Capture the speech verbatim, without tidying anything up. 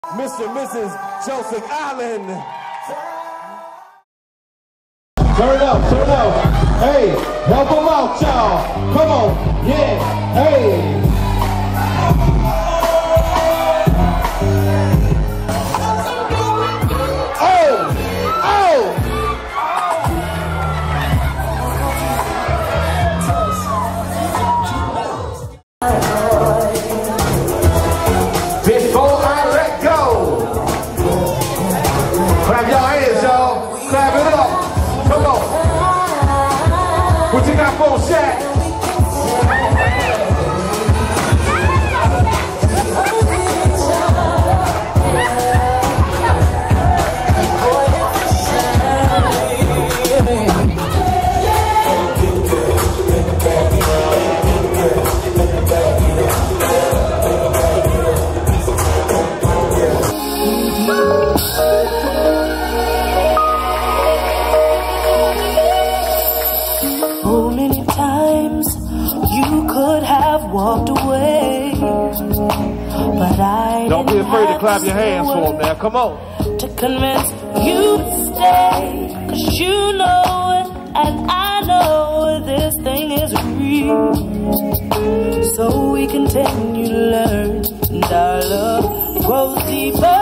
Mister and Missus Joseph Allen. Turn up, turn up. Hey, help them out, y'all. Come on, yeah, hey. Oh, oh. Before I let go, clap your hands, y'all. Clap it up. Come on. What you got for Shaq? Walked away, but I don't be afraid to clap your hands for them now. Come on. To convince you to stay, cause you know it, and I know this thing is real. So we continue to learn, and our love grows deeper.